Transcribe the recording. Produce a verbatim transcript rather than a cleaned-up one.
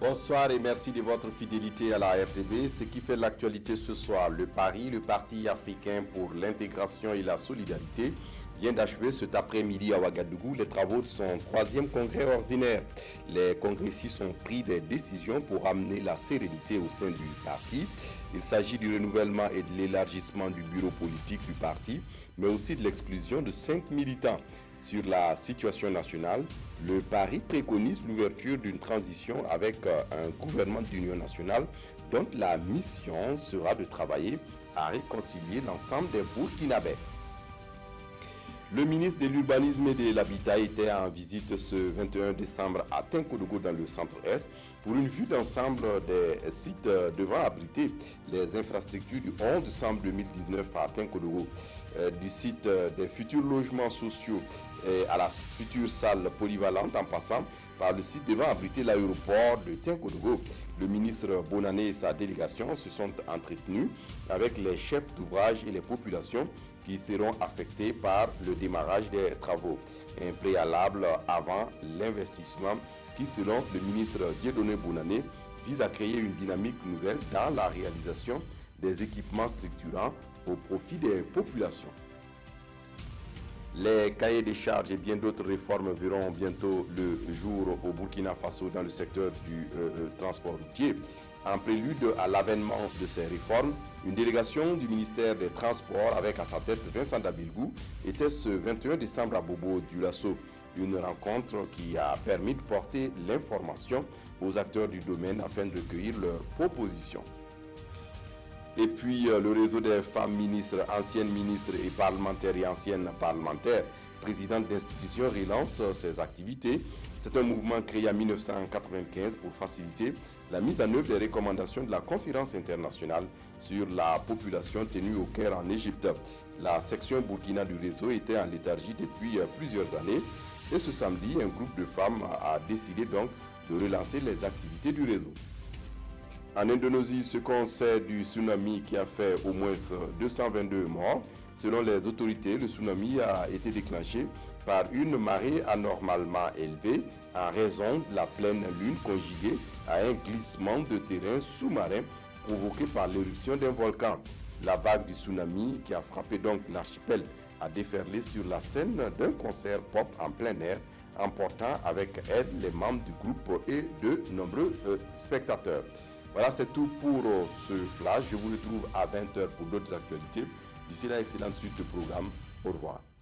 Bonsoir et merci de votre fidélité à la R T B. Ce qui fait l'actualité ce soir, le Paris, le Parti africain pour l'intégration et la solidarité, vient d'achever cet après-midi à Ouagadougou les travaux de son troisième congrès ordinaire. Les congressistes ont pris des décisions pour amener la sérénité au sein du parti. Il s'agit du renouvellement et de l'élargissement du bureau politique du parti, mais aussi de l'exclusion de cinq militants. Sur la situation nationale, le Paris préconise l'ouverture d'une transition avec un gouvernement d'union nationale dont la mission sera de travailler à réconcilier l'ensemble des Burkinabés. Le ministre de l'Urbanisme et de l'Habitat était en visite ce vingt et un décembre à Tinkodogo dans le centre-est pour une vue d'ensemble des sites devant abriter les infrastructures du onze décembre deux mille dix-neuf à Tinkodogo, euh, du site des futurs logements sociaux et à la future salle polyvalente en passant par le site devant abriter l'aéroport de Tinkodogo. Le ministre Bonané et sa délégation se sont entretenus avec les chefs d'ouvrage et les populations qui seront affectés par le démarrage des travaux. Un préalable avant l'investissement qui, selon le ministre Dieudonné Bonané, vise à créer une dynamique nouvelle dans la réalisation des équipements structurants au profit des populations. Les cahiers des charges et bien d'autres réformes verront bientôt le jour au Burkina Faso dans le secteur du euh, transport routier. En prélude à l'avènement de ces réformes, une délégation du ministère des Transports avec à sa tête Vincent Dabilgou était ce vingt et un décembre à Bobo-Dioulasso. Une rencontre qui a permis de porter l'information aux acteurs du domaine afin de recueillir leurs propositions. Et puis euh, le réseau des femmes ministres, anciennes ministres et parlementaires et anciennes parlementaires, présidentes d'institutions, relance euh, ses activités. C'est un mouvement créé en mille neuf cent quatre-vingt-quinze pour faciliter la mise en œuvre des recommandations de la conférence internationale sur la population tenue au Caire en Égypte. La section Burkina du réseau était en léthargie depuis euh, plusieurs années et ce samedi, un groupe de femmes a, a décidé donc de relancer les activités du réseau. En Indonésie, ce qu'on sait du tsunami qui a fait au moins deux cent vingt-deux morts, selon les autorités, le tsunami a été déclenché par une marée anormalement élevée en raison de la pleine lune conjuguée à un glissement de terrain sous-marin provoqué par l'éruption d'un volcan. La vague du tsunami qui a frappé donc l'archipel a déferlé sur la scène d'un concert pop en plein air, emportant avec elle les membres du groupe et de nombreux euh, spectateurs. Voilà, c'est tout pour euh, ce flash. Je vous retrouve à vingt heures pour d'autres actualités. D'ici là, excellente suite de programme. Au revoir.